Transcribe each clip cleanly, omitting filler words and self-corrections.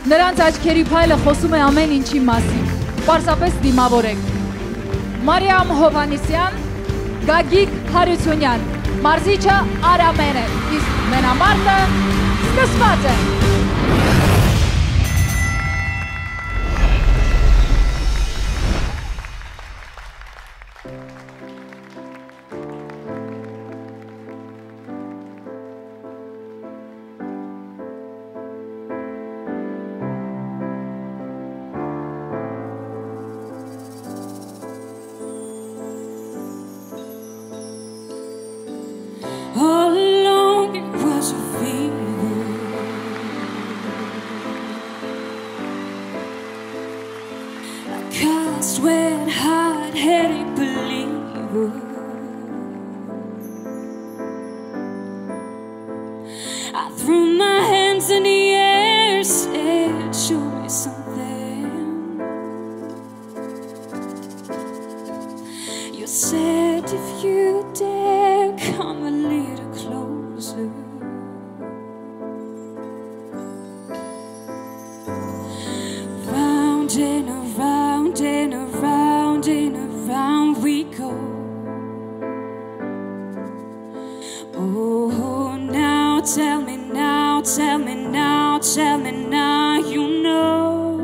Նրանց աչքերի փայլը խոսում է ամեն ինչի մասին։ Պարզապես դիմավորեք։ Մարիամ Հովհաննիսյան, Գագիկ Հարությունյան, մարզիչը Արամեն է, իսկ մենամարտը սկսված է։ Sweat, hard-headed believer. I threw my hands in the air, said, show me something. You said, if you dare, come a little closer. Round and around and around and around we go. Oh, now tell me now, tell me now, tell me now, you know.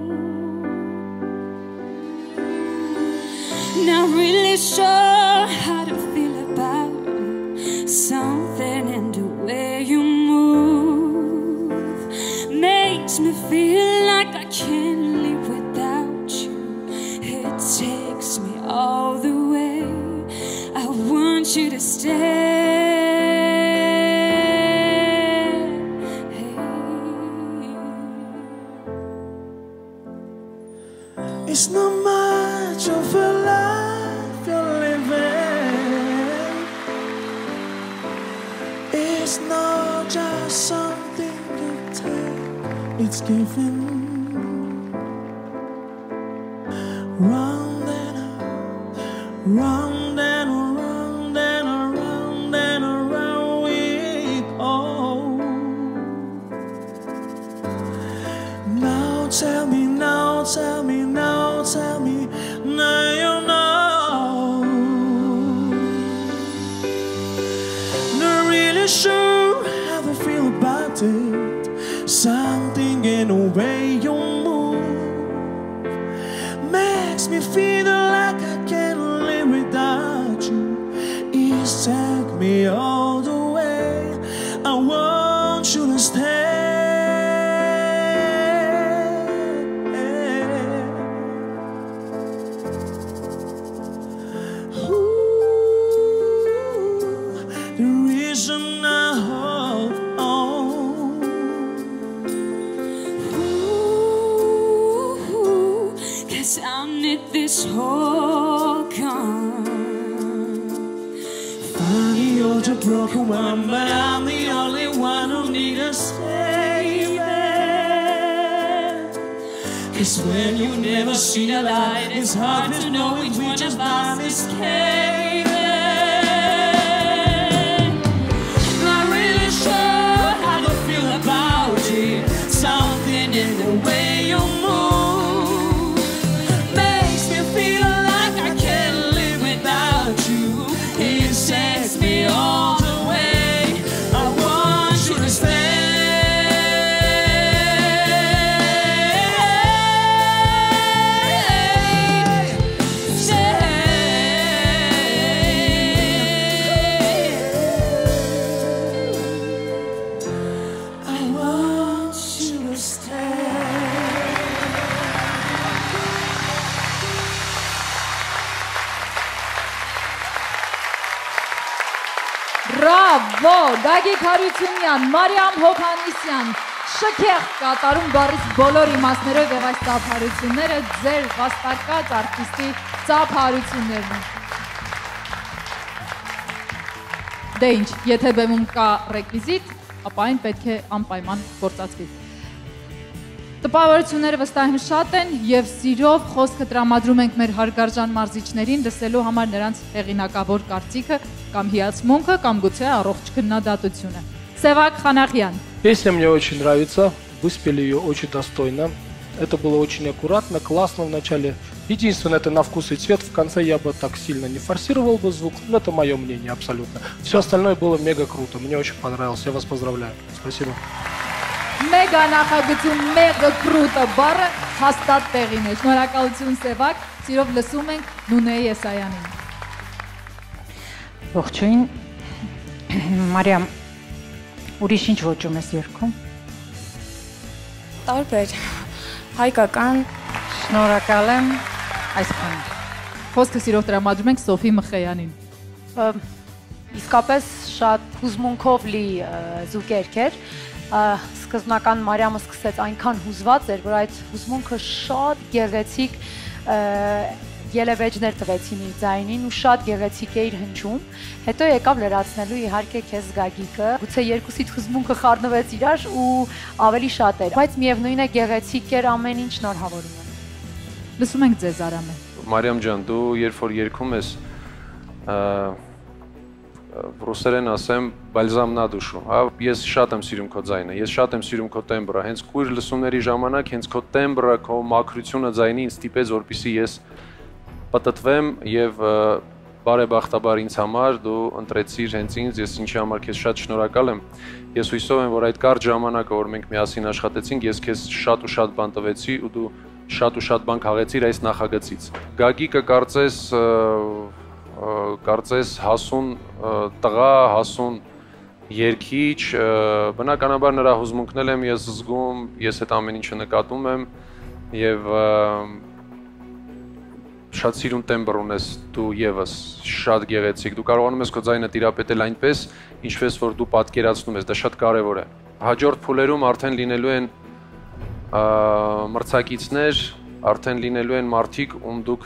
Not really sure how to feel about it. Something in the way you move makes me feel like I can't live without you. It takes me all the way. I want you to stay. It's not much of a life you're living. It's not just something you take, it's giving. Round and round and around and around and around we go. Now tell me, now tell me, now tell me, now you know. Not really sure how to feel about it. Something in the way you move makes me feel like I can't live without you. It's take me all the way. I want you to stay. The reason I hold on. Cause I need this whole gun. Funny you're the broken one, but I'm the only one who needs a saving. Cause when you never see the light, it's hard to know which one of us is caving. Not really sure how to feel about it. Something in the way you move makes me feel like I can't live without you. It sets me all the way. I want you to stay. I want you to stay. Բրավո, Գագիկ Հարությունյան, Մարիամ Հովհաննիսյան, շքեղ կատարում բառից բոլոր իմաստներով եւ այս ծափարությունները ձեր վաստակած արտիստի ծափարություններն են։ Դե ինչ, եթե բեմում կա ռեկվիզիտ, ապա այն պետք է անպայման գործածվի։ Տպավորությունները վստահ եմ շատ են եւ սիրով խոսքը տրամադրում ենք մեր հարգարժան մարզիչներին լսելու համար նրանց հեղինակավոր կարծիքը կամ հիացմունքը կամ գուցե առողջ քննադատությունը։ Սևակ Խանախյան. Песня мне очень нравится. выспели ее очень достойно. Это было очень аккуратно, классно вначале. Единственное, это на вкус и цвет. В конце я бы так сильно не форсировал бы звук. Но это мое мнение абсолютно. Все остальное было мега круто. Мне очень понравилось. Я вас поздравляю. Спасибо. Մեգա նախագծում մեգա կրուտը բառը հաստատ տեղին է։ Շնորհակալություն Սևակ, սիրով լսում ենք Նունեի Եսայանին։ Ողջույն, Մարիամ, ուրիշ ինչ ոճում ես երգում։ Տարբեր, հայկական։ Շնորհակալ եմ, այսքան։ Խոսքը սիրով տրամադրում ենք Սոֆի Մխեյանին։ Իսկապես շատ հուզմունքով լի զուգերգ էր։ Սկզբնական Մարիամը սկսեց այնքան հուզված էր, որ այդ հուզմունքը շատ գեղեցիկ ելևեջներ տվեցին իր ձայնին ու շատ գեղեցիկ էր հնչում։ Հետո եկավ լրացնելու իհարկե քեզ Գագիկը, գուցե երկուսիդ հուզմունքը խառնվեց իրար ու ավելի շատ էր, բայց միևնույն է գեղեցիկ էր ամեն ինչ, շնորհավորում եմ։ Լսում ենք ձեզ Արամե։ Մարիամ ջան, դու երբ որ երգում ես ռուսերեն ասեմ բալզամ նա դուշու, հա, ես շատ եմ սիրում քո ձայնը, ես շատ եմ սիրում քո տեմբրը, հենց քույր լսումների ժամանակ հենց քո տեմբրը, քո մաքրությունը ձայնի ինձ ստիպեց, որպեսզի ես պատտվեմ եւ բարեբախտաբար ինձ համար դու ընտրեցիր հենց ինձ, ես ինչի համար քեզ շատ շնորհակալ եմ։ Ես հույսով եմ, որ այդ կարճ ժամանակը, որ մենք միասին աշխատեցինք, ես քեզ շատ ու շատ բան տվեցի ու դու շատ ու շատ բան քաղեցիր այս նախագծից։ Գագիկը կարծես հասուն տղա, հասուն երգիչ, բնականաբար նրա հուզմունքն եմ ես զգում, ես այդ ամեն ինչը նկատում եմ եւ շատ սիրուն տեմբր ունես դու եւս, շատ գեղեցիկ, դու կարողանում ես քո ձայնը տիրապետել այնպես, ինչպես որ դու պատկերացնում ես, դա շատ կարեւոր է։ Հաջորդ փուլերում արդեն լինելու են մրցակիցներ, արդեն լինելու են մարդիկ, ում դուք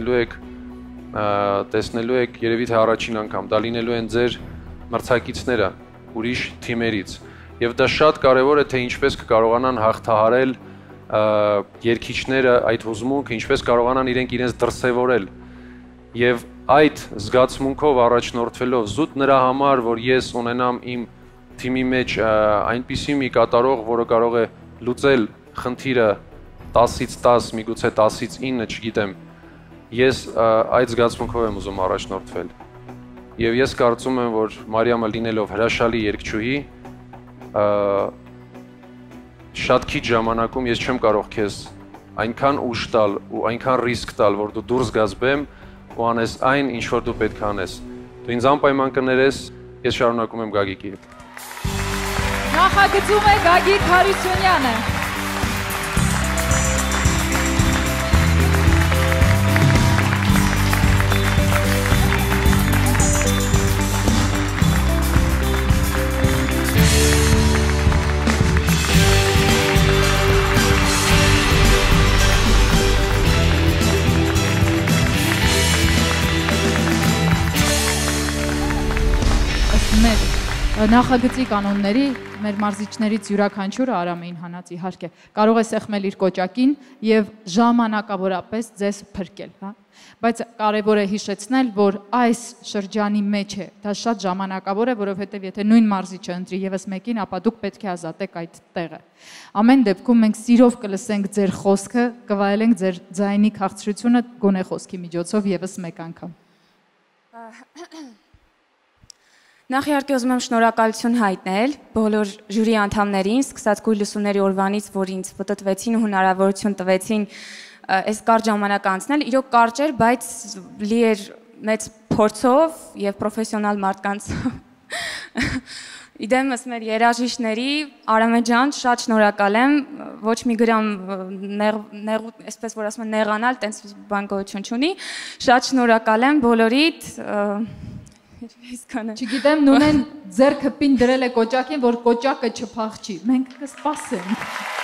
տեսնելու եք երևի թե առաջին անգամ, դա լինելու են ձեր մրցակիցները ուրիշ թիմերից։ Եվ դա շատ կարևոր է, թե ինչպես կկարողանան հաղթահարել երգիչները այդ հուզմունքը, ինչպես կարողանան իրենց դրսևորել։ Եվ այդ զգացմունքով առաջնորդվելով զուտ նրա համար, որ ես ունենամ իմ թիմի մեջ այնպիսի մի կատարող, որը կարող է լուծել խնդիրը 10-ից 10, միգուցե 10-ից 9, չգիտեմ, ես այդ զգացմունքով եմ ուզում առաջնորդվել։ Եվ ես կարծում եմ, որ Մարիամը լինելով հրաշալի երգչուհի, շատ քիչ ժամանակում ես չեմ կարող քեզ այնքան ուժ տալ ու այնքան ռիսկ տալ, որ դու դուրս գաս բեմ ու անես այն, ինչ որ դու պետք է անես։ Դու ինձ անպայման կներես, ես շարունակում եմ Գագիկի հետ։ Նախագծում է Գագիկ Հարությունյանը։ Նախագծի կանոնների մեր մարզիչներից յուրաքանչյուրը Արամեին հանած իհարկե կարող է սեղմել իր կոճակին եւ ժամանակավորապես ձեզ փրկել, հա։ Բայց կարեւոր է հիշեցնել, որ այս շրջանի մեջ է, դա շատ ժամանակավոր է, որովհետեւ եթե նույն մարզիչը ընտրի եւս մեկին, ապա դուք պետք է ազատեք այդ տեղը։ Ամեն դեպքում մենք սիրով կլսենք ձեր խոսքը, կվայելենք ձեր ձայնի քաղցրությունը գոնե խոսքի միջոցով եւս մեկ անգամ։ Նախ իհարկե ուզում եմ շնորհակալություն հայտնել բոլոր ժյուրի անդամներին, սկսած գույն լսումների օրվանից, որ ինձ պտտվեցին ու հնարավորություն տվեցին այս կարճ ժամանակ անցնել, իրոք կարճ էր, բայց լի էր մեծ փորձով եւ պրոֆեսիոնալ մարդկանց իդեմս մեր երաժիշտների Արամե ջան, շատ շնորհակալ եմ, ոչ մի գրամ այսպես որ ասում են նեղանալ, տենց բան գոյություն չունի, շատ շնորհակալ եմ բոլորիդ Չգիտեմ, Նունեն ձեռքը պին դրել է կոճակին, որ կոճակը չփախչի, մենք կսպասենք։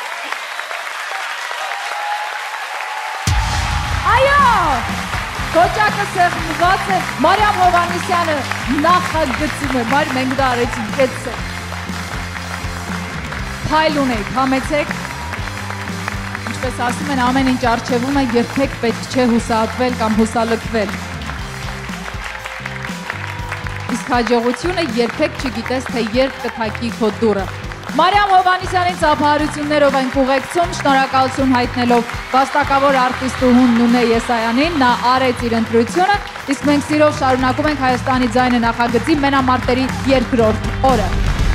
Այո, կոճակը սեղմված է, Մարիամ Հովհաննիսյանը նախագծում է, բայց մենք դա արեցինք, կեցեք։ Փայլ ունեք, համեցեք։ Ինչպես ասում են, ամեն ինչ առջևում է, երբեք պետք չէ հուսահատվել կամ հուսալքվել։ Իսկ հաջողությունը երբեք չգիտես, թե երբ կթակի քո դուռը։ Մարիամ Հովհաննիսյանին ծափահարություններով ենք ուղեկցում, շնորհակալություն հայտնելով վաստակավոր արտիստուհուն Նունե Եսայանին, նա արեց իր ընտրությունը, իսկ մենք սիրով շարունակում ենք Հայաստանի ձայնը նախագծի մենամարտերի երկրորդ օրը։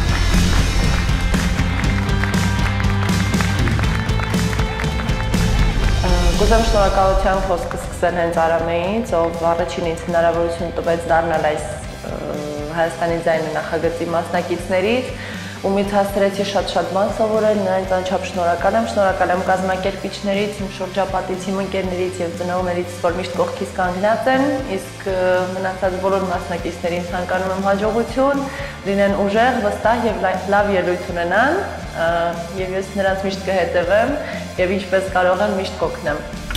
Կուզեմ շնորհակալության խոսքը սկսել հենց Արամեից, ով առաջին ինձ հնարավորություն տվեց դառնալ այս Հայաստանի ձայնը նախագծի մասնակիցներից, ումից հասցրեցի շատ բան սովորել, նրանց անչափ շնորհակալ եմ կազմակերպիչներից, իմ շրջապատից, իմ ընկերներից եւ ծնողներից, որ միշտ կողքից կանգնած են, իսկ մնացած բոլոր մասնակիցներին ցանկանում եմ հաջողություն, լինեն ուժեղ, վստահ եւ լավ ելույթ ունենան, եւ ես նրանց միշտ կհետեւեմ եւ ինչպես կարող եմ միշտ կօգնեմ։